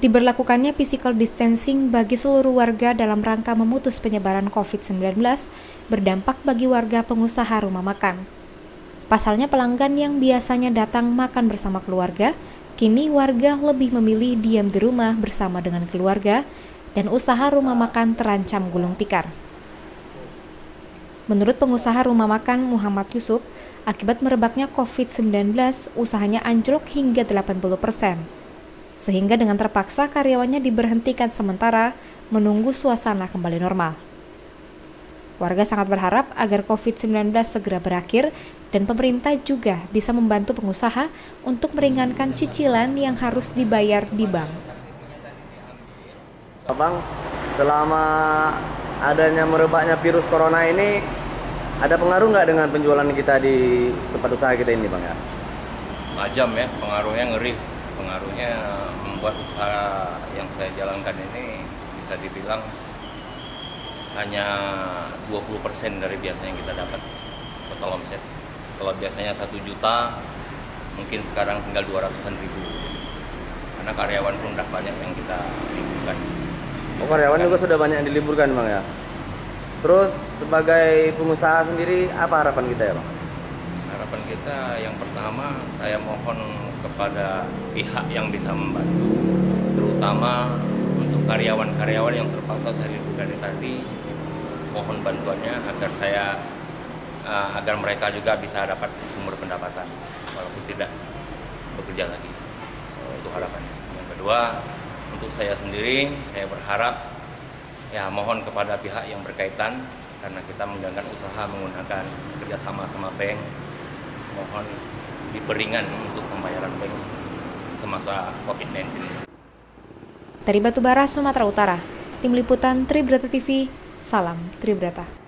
Diberlakukannya physical distancing bagi seluruh warga dalam rangka memutus penyebaran COVID-19 berdampak bagi warga pengusaha rumah makan. Pasalnya pelanggan yang biasanya datang makan bersama keluarga, kini warga lebih memilih diam di rumah bersama dengan keluarga dan usaha rumah makan terancam gulung tikar. Menurut pengusaha rumah makan Muhammad Yusuf, akibat merebaknya COVID-19, usahanya anjlok hingga 80%. Sehingga dengan terpaksa karyawannya diberhentikan sementara menunggu suasana kembali normal. Warga sangat berharap agar COVID-19 segera berakhir dan pemerintah juga bisa membantu pengusaha untuk meringankan cicilan yang harus dibayar di bank. Bang, selama adanya merebaknya virus corona ini, ada pengaruh nggak dengan penjualan kita di tempat usaha kita ini, Bang ya? Tajam ya, pengaruhnya ngeri. Pengaruhnya membuat usaha yang saya jalankan ini bisa dibilang hanya 20% dari biasanya yang kita dapat total omset. Kalau biasanya 1 juta, mungkin sekarang tinggal 200-an ribu. Karena karyawan pun udah banyak yang kita liburkan. Oh, karyawan juga sudah banyak yang diliburkan, Bang ya? Terus sebagai pengusaha sendiri, apa harapan kita ya, Bang? Harapan kita yang pertama, saya mohon kepada pihak yang bisa membantu, terutama untuk karyawan-karyawan yang terpaksa saya liburkan tadi, mohon bantuannya agar mereka juga bisa dapat sumber pendapatan walaupun tidak bekerja lagi. Itu harapannya. Yang kedua, untuk saya sendiri, saya berharap mohon kepada pihak yang berkaitan, karena kita menjalankan usaha menggunakan kerjasama sama bank, mohon diberingan untuk pembayaran bank semasa COVID-19. Dari Batubara, Sumatera Utara, Tim Liputan Tribrata TV, salam Tribrata.